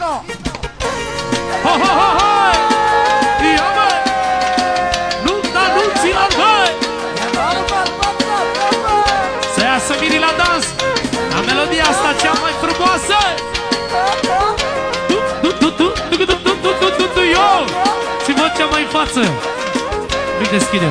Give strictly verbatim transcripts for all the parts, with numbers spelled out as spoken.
Ho, ho, ho, ho! Ia, mă! Nunta nunților, băi! Să iasă mirii la dans la melodia asta cea mai frumoasă! Eu! Și vocea mai în față! Nu-i deschide-o!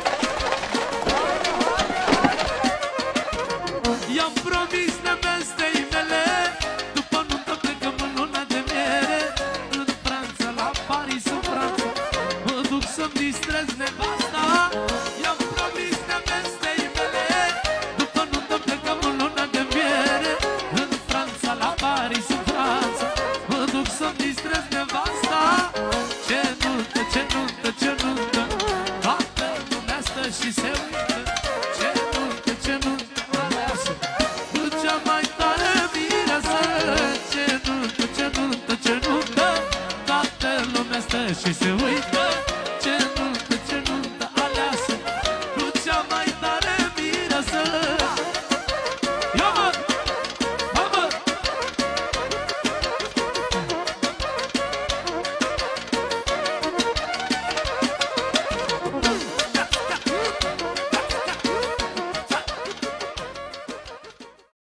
I-am promis nevestei